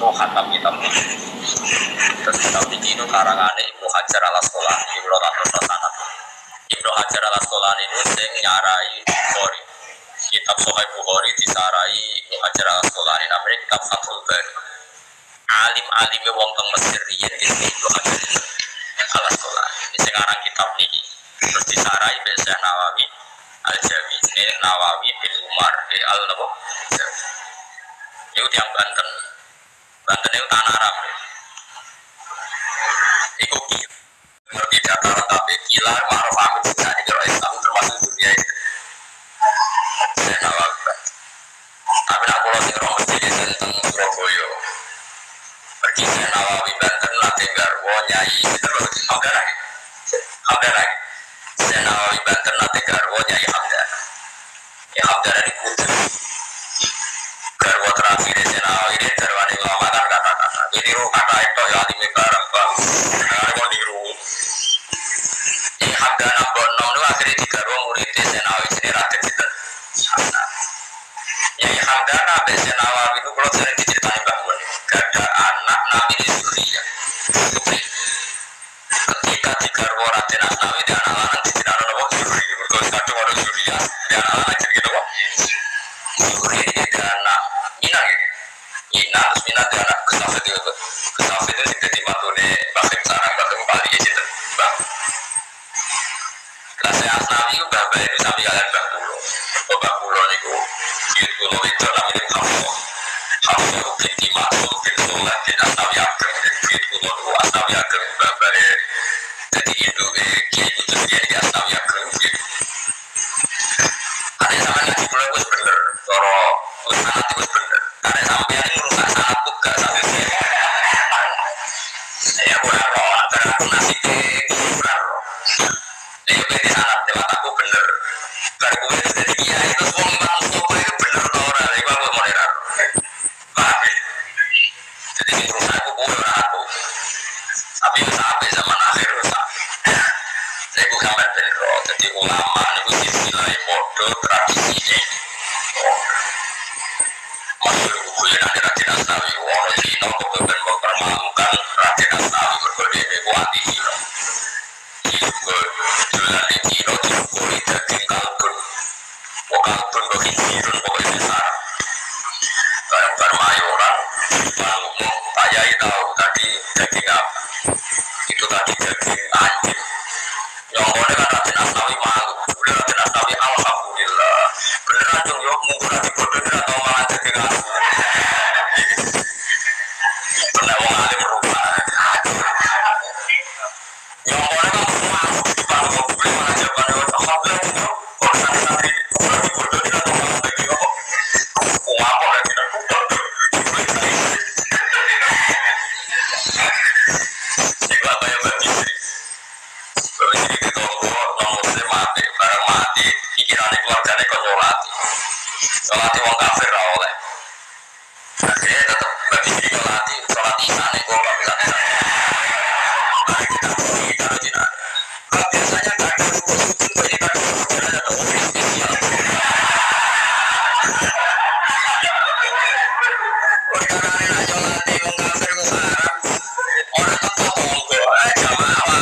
Iku khatam kitab. Terus kitab iki itu karangane Ibnu Hajar Al-Asqalani, Ibnu Sanad. Ibnu Hajar Al-Asqalani itu sing nyarai Bukhari. Kitab Sahih Bukhari disarai Ibnu Hajar Al-Asqalani namanya kitab Fathul Bari. Alim-alime wong teng Mesir riyen iki Ibnu Hajar Al-Asqalani. Sing aran kitab niki. Terus disarai mbek Syekh Nawawi Al-Jawi. Ini Nawawi bin Umar Al-Nawawi. Itu yang Banten. Banten itu tanah Arab. Iku ngerti data tapi kilar ma'ruf amin bisa dikira Islam termasuk dunia itu. Saya Nawawi. Tapi nak pulau sing roh mesti tentang Surabaya. Pergi Saya Nawawi Banten latih garwo nyai terus Hamdan. Saya Nawawi Banten latih garwo nyai Hamdan. Ya Hamdan ini putri. Garwo terakhir Saya Nawawi ini garwane ulama kan kata-kata. Ini kata itu ya alime barang bang. Karena mau diru. Ini Hamdan Bono itu akhirnya digarwo muridnya Saya Nawawi sini Raden Sinten. Nyai Hamdan sampai Saya Nawawi itu kalau sering diceritain bangun. Gak ada anak namanya Surya. Ketika digarwo Raden Asnawi di anak lanang dijenakan apa Surya. Berkali kadang ada Surya di anak lanang jadi gitu apa? Surya ini di anak Minang ya. Minang terus Minang di anak Kesafet itu. Kesafet itu sudah dimantune Bakim Sarang, Bakim Bali ya gitu. Kelasnya Asnawi itu bapak itu sampai kalian Bakulo. Bakulo itu Kulo itu namanya Hafsah. Hafsah itu binti Masum bin Soleh bin Asnawi Ageng. Kulo itu Asnawi Ageng bapaknya. Jadi itu Kiai Kutub dia di Asnawi Ageng. Ada sama ngaji mulai itu bener. Coro sangat itu bener. Ada sampai yang merusak sangat juga sampai saya kurang roh. Antara aku nasi kurang roh. Dia di sangat lewat aku bener. Baru gue jadi kiai itu semua memang Mustafa itu bener atau orang. Itu aku mau nerar. Paham ya? Jadi ini merusak aku kurang aku. Tapi sampai zaman akhir rusak. Saya gue sampai bener. Jadi ulama itu istilahnya bodoh tradisi ini. Maksud buku yang ada Raden Asnawi. Orang Cina kebetulan mempermalukan Raden Asnawi berbeda dengan anti Cina. Juga jualan di Cina juga daging kalbun. Kalbun bagi jirun pokoknya besar. Barang-barang mayoran, umum, Pak tahu tadi daging apa? Itu tadi daging anjing. Yang boleh kan Raden Asnawi malu. Boleh Raden Asnawi alhamdulillah. Beneran dong yuk mungkin nanti bodohnya atau malah daging anjing. Pernah wong alim rumah. Yang boleh kan malu. Kalau mau beli mana jawabannya alhamdulillah. Kalau nanti nanti bodohnya atau malah daging apa? Apa lagi nak bodoh? Itu apa yang bagi diri? Kalau jadi kita ngomong mati, barang mati, pikirannya keluarganya kau nyolati. Nyolati wong kafir lah oleh. Akhirnya tetap bagi diri nyolati, sholat isya nih kau nggak bisa isya. Mari kita jinak. Kalau biasanya nggak ada rukun sujud, ini kan ada rukun spesial. Perkara ini nak nyolati wong kafir wong Arab, orang tetap monggo, jamaah.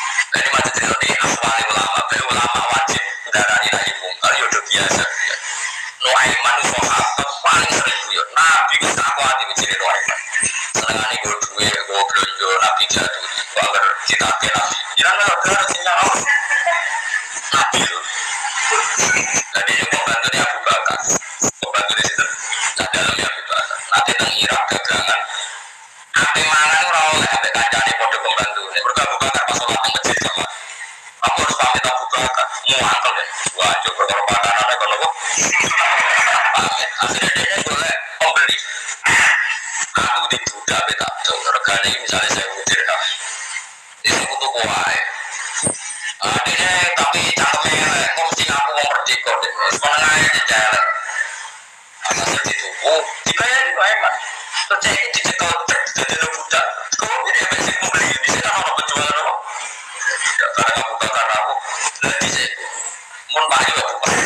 Ulama wajib darani nahi mungkar ya udah biasa ya. Nuaiman itu sahabat paling sering guyon. Nabi bisa aku hati kecil Nuaiman. Senengane gue duwe, gue belanja Nabi jatuh. Gue agar ditake Nabi. Jangan ada sinyal Nabi itu. Jadi ini pembantunya Abu Bakar. Pembantu di situ. Nah dalamnya Abu Bakar. Nanti teng Irak dagangan. Ate mangan ora oleh ambek kancane padha pembantu. Nek mergo Abu Bakar pas sholat nang masjid sama. Aku harus pamit Abu Bakar. Muangkel ya. Wah, coba perkara pakanane kono kok. Pamit. Akhirnya dia golek pembeli. Aku di budak tak dong. Regane misalnya saya dirham. Ini untuk wae. Adine tapi cangkeme elek. Kok mesti aku mau merdeka deh. Sebenarnya aja jelek. Asal dituku, dibayari wae Mas. Terus saya ini dicekel jadi budak. Kok ini masih membeli di sini orang penjual apa? Ya karena Abu Bakar aku lagi saya mun payu Abu Bakar.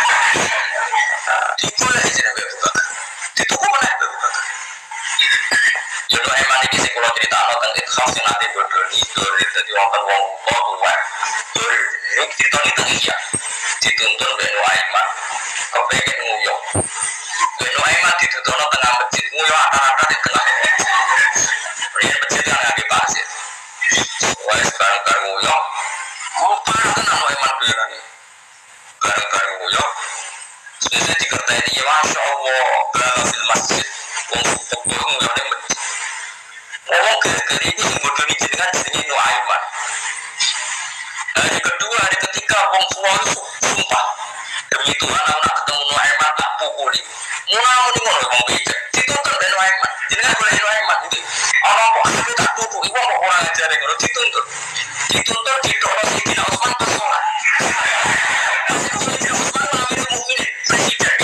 Diboleh sini Abu Bakar. Dituku mana Abu Bakar? Ya lo emang ini sih kalau cerita tentang itu khas yang nanti berdoni dari jadi wonten wong tua dari ini cerita itu iya dituntun Benu Aiman kepengen nguyok Benu Aiman dituntun tengah masjid nguyok rata-rata di tengah ini masjid yang lagi pasir wes bareng-bareng nguyok mau parah tenang Benu Aiman bilang bareng-bareng nguyok sebenarnya dikertai dia Masya Allah berada di masjid wong supok nguyoknya masjid ngomong gara-gara itu yang bodoh ini jenengan jenengnya Nuaiman. Hari kedua, hari ketiga, wong tua itu sumpah demi Tuhan aku nak ketemu Nuaiman tak pukuli. Mula ini ngono wong bijak. Dituntun dari Nuaiman. Jenengan boleh Nuaiman iki. Ana kok aku tak pukuli wong kok ora ngajari ngono dituntun. Dituntun didorong Sayyidina Utsman pas salat. Sayyidina Utsman malam itu mungkin presiden.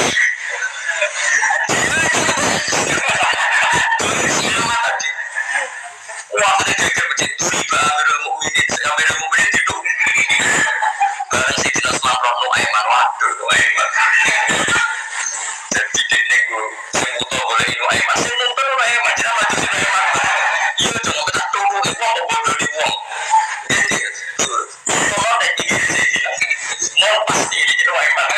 Wah, ini dia macam riba Amirul Mukminin itu. Barang si Dinas Mamron Nuaiman, waduh Nuaiman. Jadi ini gue, saya butuh oleh Nuaiman. Saya nonton Nuaiman, jangan maju si Nuaiman. Iya, jangan kita tunggu ibu mau bodoh di uang. Jadi, kalau ada tinggi saya bilang, mau pasti di Nuaiman.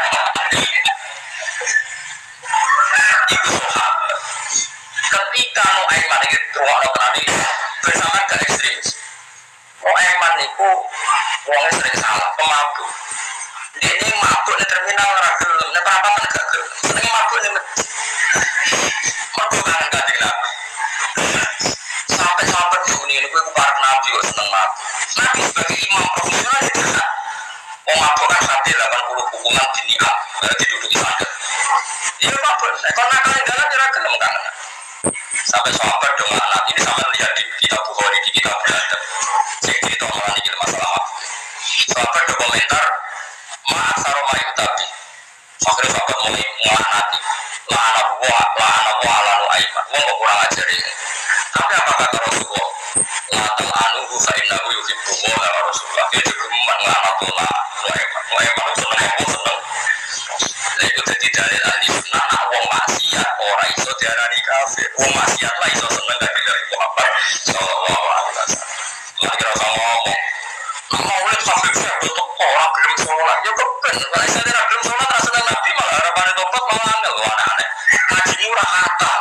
Itu sahabat. Ketika Nuaiman itu terus tadi bersamaan ke ekstrim. Nuaiman itu uangnya sering salah, pemabuk. Ini mabuk di terminal ragil, di perapatan gak gel. Sering mabuk di mabuk kangen kaji Nabi. Sampai sahabat dunia ini gue para Nabi kok seneng mabuk. Nabi sebagai imam profesional itu kan. Mabuk kan hati 80 hubungan diniat, berarti duduk ibadah. Iya mabuk, karena kalian jalan ragil kangen. Sampai sahabat dong anak ini sama lihat di kitab Bukhari di kitab beradab. Saya cerita malah ini masalah apa? Sahabat ada komentar, maaf saromayu tadi. Akhirnya sahabat mulai ngelaknati, la'ana ala Nuaiman. Wong kok kurang ajar ini. Tapi apa kata Rasulullah? La tal'anuhu fa innahu yuhibbuhu ya Rasulullah. Dia juga ngelaknatullah Nuaiman. Nuaiman itu seneng aku seneng. Itu jadi dalil ahli sunnah nak wong maksiat ora iso diarani kafir. Wong maksiat lah iso seneng dari Muhammad sallallahu alaihi wasallam. Lah kira ngomong. Mau lihat kafir saya untuk orang gelem salat. Ya keben, nek saya ora gelem salat ra seneng Nabi malah harapane tobat malah angel lho aneh. Ngaji murah kata.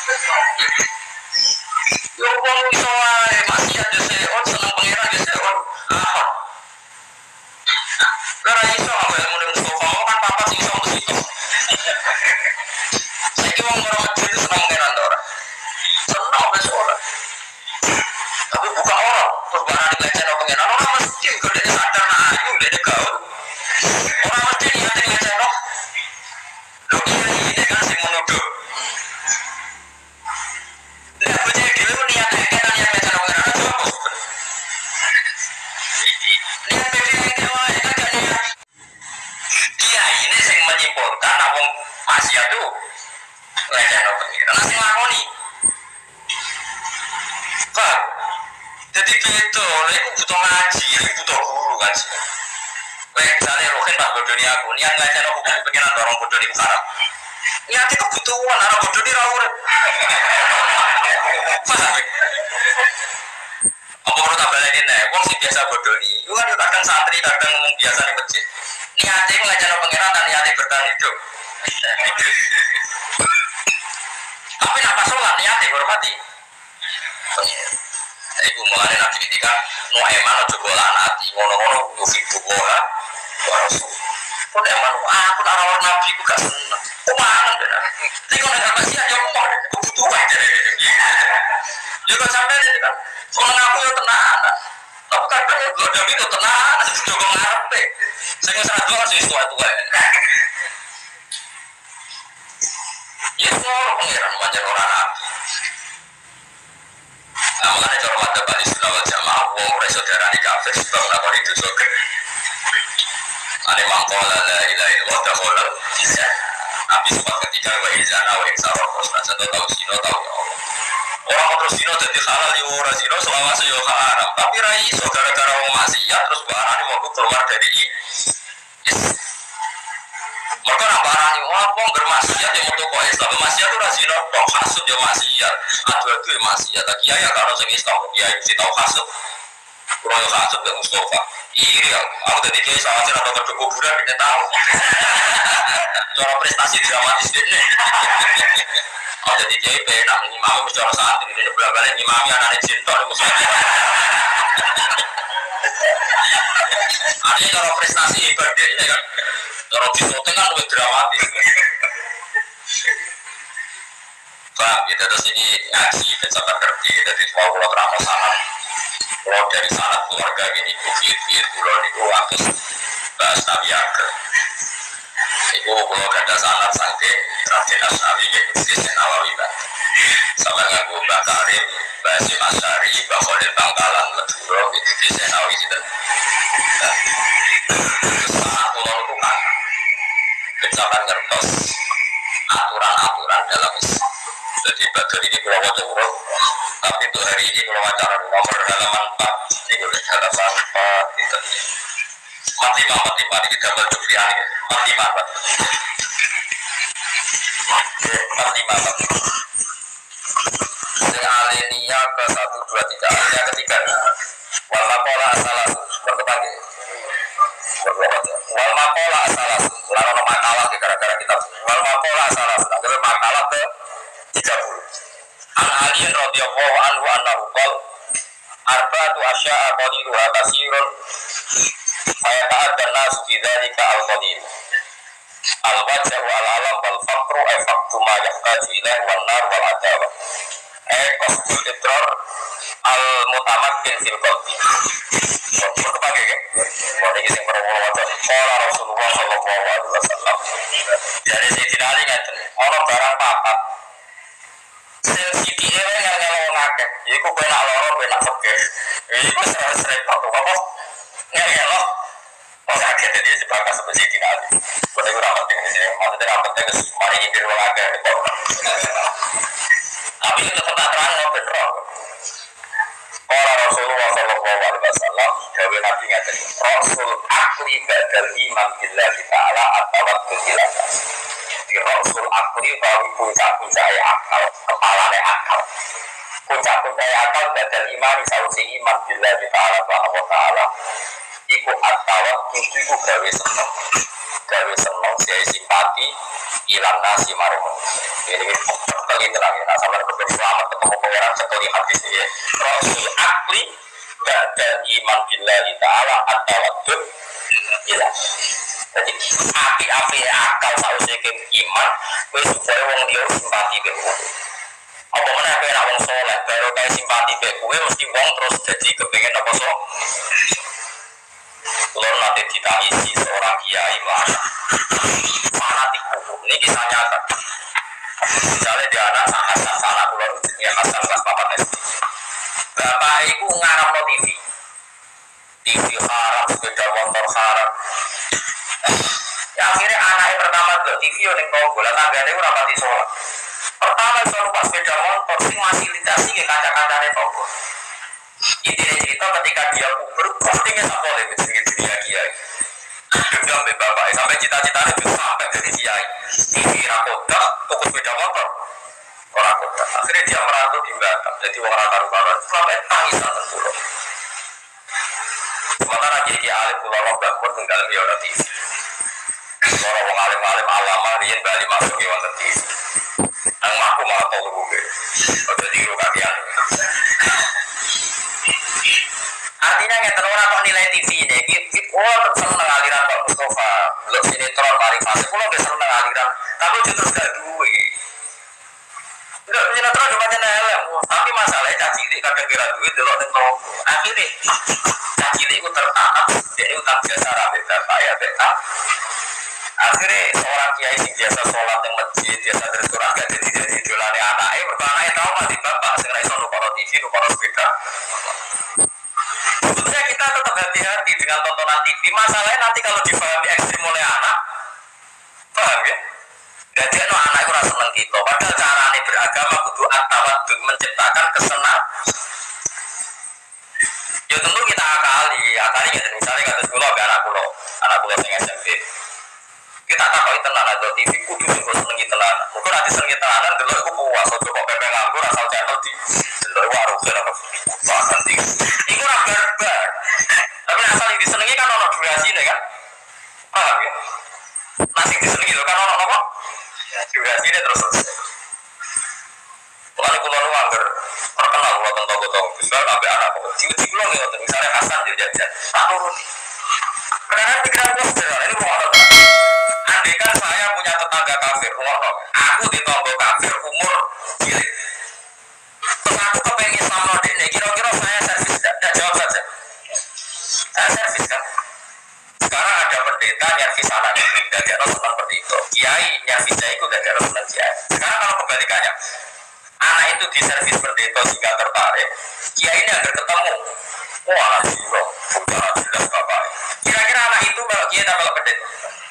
Yo wong iso wae maksiat yo seon seneng pangeran yo seon. Ahad. Ora iso apa ilmu Mustafa kan papa sing iso mesti. Saiki wong ora masjid itu seneng pangeran ora. Seneng wis ora. Tapi buka orang terus barang dilecehno pangeran ora mesti kok dia sadar nak ayu dia gaul. Ora mesti niate dilecehno. Lho ini kan sing menuduh. Nek bocah dhewe niate kan niat dilecehno pangeran aja apa sebenarnya. Niat dhewe wae kan gak niat. Dia ini sing menyimpulkan nak wong maksiat tuh lecehno pangeran sing lakoni. Pak, jadi gitu, aku butuh ngaji, aku butuh guru ngaji. Misalnya Rohin pas bodoh ini aku, niat ngaji aku hukum pengiran dorong bodoh ini haram. Niat itu kebutuhan, arah bodoh ini rawur. Paham? Apa perlu tambah lagi nih? Wong sih biasa bodoh ini, itu kan kadang santri, kadang ngomong biasa di masjid. Niat itu ngaji pengiran dan niat bertahan hidup. Tapi nak sholat niat dihormati. Iku mulane nabi ketika no eman aja bola ati ngono-ngono yufidu bola rasul. Kok eman aku nak rawar nabi ku gak seneng. Kumangan bener. Tiko nek masih aja ngomong kebutuhan jare. Yo kok sampe kan. Soalnya aku yo tenanan. Tapi kadang yo godam itu tenanan jogo ngarepe. Sing wis rado kan wis tua-tua. Ya semua pengiran banyak orang nabi. Makanya cara mata balik sunnah wal jamaah, wong ora saudara ni kafir sebab lakon itu soge. Ane mangkola la ilaha illallah dakhala bisa. Nabi sempat ketika wa izana wa insara khosna satu tahu sino tahu ya Allah. Orang terus sino jadi halal yo ora sino selawase yo haram. Tapi ra iso gara-gara wong maksiat terus barane mau keluar dari mereka nak barang ni, wong bermaksiat yang untuk kau Islam, maksiat tu rasi nak kau hasut yang maksiat, atu yang maksiat. Tak kiai kalau segi Islam, kiai mesti tahu hasut, kurang hasut dengan Mustafa. Iya, aku tadi kiai sama saya atau bercukup budak kita tahu. Cara prestasi dramatis ini. Aku tadi kiai penak ngimami mesti orang santri ini berapa kali ngimami anak cinta di musuh. Ada cara prestasi ibadah ini kan. Cara disoting kan lebih dramatis. Paham gitu, terus ini ngaji, pencatat kerti, dari semua pulau terang sangat. Pulau dari sangat keluarga gini, bukit-bukit pulau itu atas bahas Nabi Ageng. Itu pulau ada sangat sangking, Raden Asnawi, yaitu Kisah Nawawi kan. Sama ngaku Mbak Karim, Mbak Sim Asyari, Mbak Khalil Bangkalan, Maduro, itu Kisah Nawawi gitu. Sangat pulau itu kan. Kecaman ngertos aturan-aturan dalam Islam. Jadi bagian ini pulau wajah urut. Tapi untuk hari ini pulau wajah nomor halaman 4 ini boleh halaman 4 itu. Matimah ini gambar Jufrian ya. Matimah. Alenia ke 1, 2, 3. Yang ketiga. Wal makola asalah berkembang. Wal makola asalah. Lalu makalah gara-gara kita. Wal makola asalah. Lalu makalah ke 30. An aliyin radhiyallahu anhu annahu qala arba'atu asya'a qadiruha kasirun fayata'addan nasu fi dzalika al-qalil. Al-wajhu al-alam wal faqru ay faqtu ma yahtaju ilaih wan nar wal adawah. Qasdul idrar al-mutamakkin fil qalbi. Untuk pakai kan? Kalau ini yang perlu wajar. Qala Rasulullah sallallahu alaihi wasallam. Dari Sayyidina Ali ngaten, ana barang papat. Sing sithike yang ngakeh. Iku penak loro penak fikih. Iku sering waktu apa? Ngelo. Pas akhir jadi sebagai seperti Sayyidina Ali. Kalau itu rapat dengan sini, maksudnya penting mari ingin olahraga. Tapi itu tetap terang no bener. Orang Rasulullah sallallahu alaihi wasallam dawe nabi ngaten Rasul akli badal iman billahi ta'ala atawakul ilallah. Di Rasul akli bawi puncak-puncak akal, kepalane akal. Puncak-puncak akal badal iman sausi iman billahi ta'ala wa ta'ala. Iku atawakul iku gawe seneng. Gawe seneng siai simpati ilang nasi marung. Ini sekali terang ya, sama dengan selamat ketemu pangeran sekali hadis ini. Rasul akli dan iman billahi ta'ala at-tawaddud ilah. Jadi api-api akal sausé ke iman wis supaya wong liya simpati ke kowe. Apa meneh kowe nek wong saleh baru kae simpati ke kowe mesti wong terus jadi kepengin apa so. Lalu nanti ditangisi seorang kiai mana fanatik hukum. Ini kisah nyata. Misalnya dia anak Hasan salah pulau yang Hasan kelas 4 SD. Bapak itu ngarap no TV haram, sepeda motor haram. Ya akhirnya anaknya pertama ke TV yang tonggol, tangganya itu rapati sholat. Pertama soal pas sepeda motor sing fasilitasi ke kaca-kacanya tonggol. Intinya cerita ketika dia kubur, pastinya tak boleh menjadi dunia kiai. Demi ambil bapak, sampai cita-citanya itu sampai jadi kiai. TV rakodak, tukus sepeda motor. Orang kota. Akhirnya dia merantau di Batam. Jadi orang karu-karuan sampai tangisan terpulau. Sementara jadi alim pulau bangun tinggal di orang TV. Orang alim-alim alama dia Biar balik masuk ya wonten TV. Nang aku malah tau gue. Ojo tiru kakian. Artinya ngeten ora kok nilai TV ini. Oh seneng aliran Pak Mustafa. Belum sinetron mari fase. Kulo nggak seneng aliran. Tapi justru gak duwe. Enggak sinetron cuma elek. Tapi masalahnya cacilik kadang kira duit delok ning toko. Akhire cacilik ku tertanam dia utang jasa rabe bapak ya bapak. Akhirnya seorang kiai sing biasa sholat yang masjid, biasa terus Quran gak jadi idolane anaknya, mergo anaknya tau mati bapak sing ra iso nukono TV, nukono sepeda. Sebetulnya kita tetap hati-hati dengan tontonan TV. Masalahnya nanti kalau difahami ekstrim oleh anak, paham ya? Jadi anak itu rasa seneng kita. Padahal caranya beragama kudu at-tawaddud, menciptakan kesenangan. Ya tentu kita akali ya misalnya kata sekolah anak pulau yang SMP. Kita takoi tenan atau TV kudu sing senengi tenan. Mungkin nanti senengi tenanan delok iku puas aja kok pepe nganggur asal channel di delok warung kena bahkan tinggi. Iku ora barbar. Tapi asal disenengi kan ono durasine kan? Paham ya? Nasi disenengi kan ono apa? Durasine terus selesai. Kalau kulo nu angger terkenal kulo tentang besar sampai anak kok. Cilik kulo nggih misalnya Hasan dia jajan. Tak turuti. Kadang-kadang pikiran kulo sederhana ini rumah tangga. Andaikan saya punya tetangga kafir, aku ditonggo kafir umur cilik. Terus aku kepengen Islam ini, kira-kira saya servis tidak jawab saja. Saya servis kan. Sekarang ada pendeta nyervis anaknya, dari anak seperti itu. Kiai nyervis saya itu dari anak senang kiai. Sekarang kalau kebalikannya, anak itu diservis pendeta sehingga tertarik. Kiai ini agar ketemu. Wah, jiwa, sudah jelas bapak. Kira-kira anak itu kalau kiai tak kalau pendeta.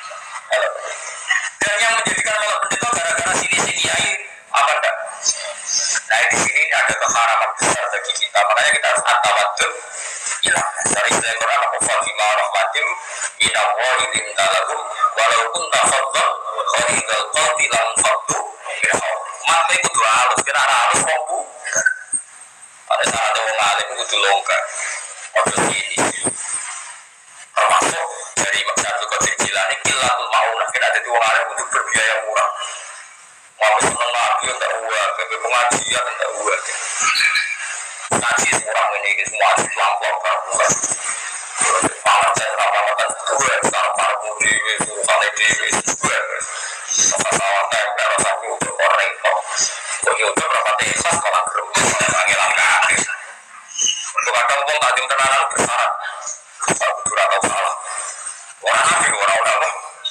Dan yang menjadikan malah pendeta gara-gara sini kiai apa enggak? Nah di sini ada keharapan besar bagi kita. Makanya kita harus at-tawaddud. Ilah dari istilah Quran aku fatimah rahmatim minallahi lintalahum walaupun tafadhal khalidal qalbi lam faddu mate kudu halus kira halus mampu. Pada saat orang alim kudu longgar. Ojo sini. Termasuk dari Satu Qadir Jilani kilatul maunah kita ada dua orang untuk berbiaya murah. Mau seneng lagi enggak uang, bagi pengajian enggak uang. Ngaji semua ini semua lampau bukan. Paman saya ramadhan dua, sekarang para murid suruhan dewi dua. Masalah tempe rasanya udah korek kok. Udah berapa tesas malah belum ngilang kaki. Untuk ada uang tadi tenanan bersyarat. Kalau betul atau salah. Orang nabi orang apa?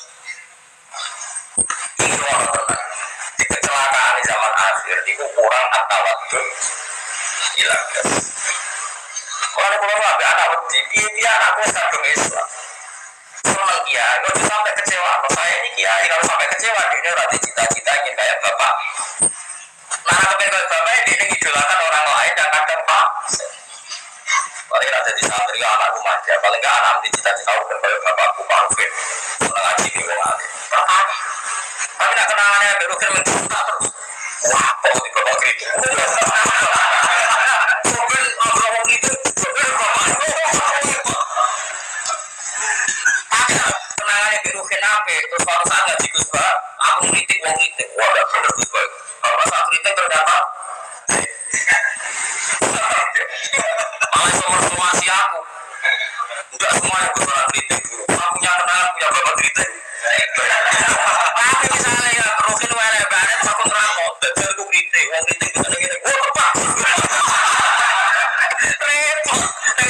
Ini orang tenang. Di kecelakaan di zaman akhir itu kurang at-tawaddud hilang. Orang pulau nabi anak wedi, dia anakku kadung Islam. Senang kiai, kalau sampai kecewa, saya ini kiai kalau sampai kecewa ini berarti cita-cita ingin kayak bapak. Nah kepengen kayak bapak ini idolakan orang lain yang kadang pak. Paling ada di santri anakku manja, paling nggak anak di cita-cita udah kayak bapakku Pak Rufin, senang ngaji di wong alim. Tapi nak kenangannya baru kan mencinta terus. Wah, kok di bapak gitu? Soben ngomong gitu, soben bapak. Kenangannya baru kenapa? Terus kalau saat ngaji Gus Bah, aku kritik wong kritik, wah udah bener Gus Bah. Kalau saat kritik ternyata malah somasi aku. Enggak semua yang bersuara kritik dulu. Aku punya kenalan, punya bapak kritik. Tapi misalnya ya Rokin wale banget aku nerangkot, dan aku kritik, wong kritik bisa gini. Oh tepat. Repot.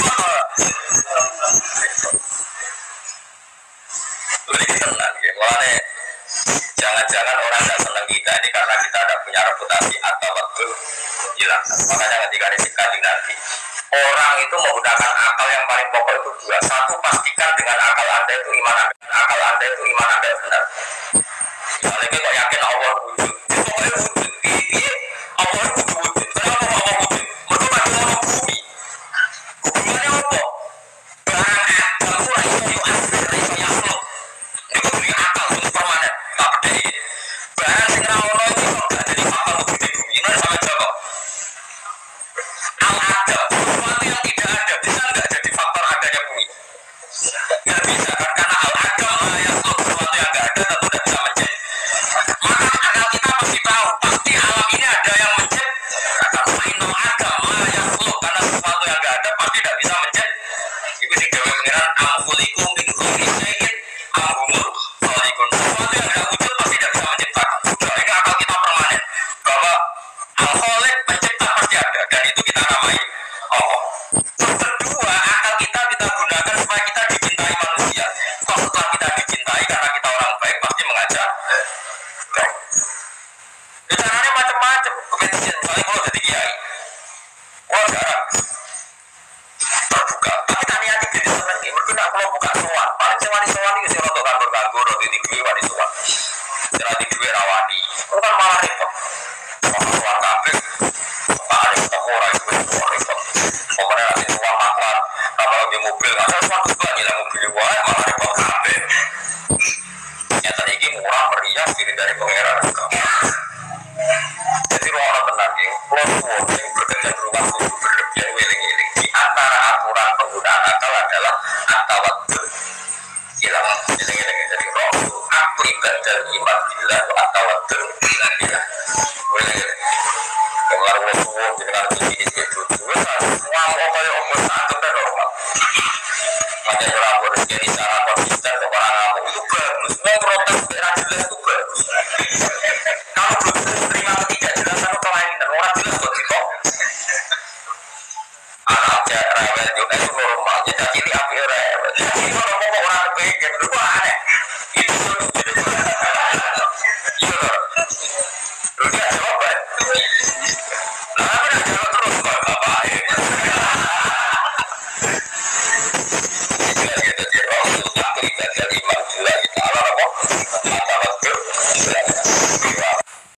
Lebih tenang ya. Mulanya jangan-jangan orang tidak senang kita ini karena kita ada punya reputasi atau waktu hilang. Makanya ketika disikali nanti orang itu menggunakan akal yang paling pokok itu dua. Satu, pastikan dengan akal anda itu iman anda benar. Misalnya kita yakin Allah wujud, pokoknya wujud. Ini Allah wujud. Kenapa Allah wujud? Mereka pada orang bumi. Hubungannya apa? Barang akal itu lah itu asli, itu yasluk. Itu beri akal itu permanen. Tak berdiri. Barang segera Allah itu tidak jadi faktor wujud di bumi. Ini sama Joko. Al-ada, sesuatu yang tidak ada bisa nggak jadi faktor adanya bumi? Nggak bisa kan karena al-ada lah yang sesuatu yang nggak ada tentu tidak bisa ngajak. Caranya macam-macam. Kemudian misalnya kalau jadi kiai, wah jarang terbuka. Tapi tak niati jadi seneng. Mungkin aku mau buka soal. Paling sih wani soal itu sih rotok ganggur-ganggur, rotok di gue wani soal. Jangan di gue rawani. Itu kan malah repot. Sama soal kabel. Paling ketemu orang itu soal repot. Pokoknya nanti soal maklar. Kalau di mobil, ada suatu sebuah nilai mobil gue malah repot kabel. Nyata ini murah meriah diri dari pengeran agama. Jadi orang tenang yang plot yang berkaitan rumah itu berlebihan wiling-wiling di antara aturan penggunaan akal adalah atawadzur hilang wiling-wiling dari roh itu aklibat dan iman bila atau atawadzur hilang wiling-wiling keluar suwon dengan begini itu semua mau kayak omong satu dan normal makanya orang berpikir di sana konsisten orang ngomong itu bagus mau protes berat jelas itu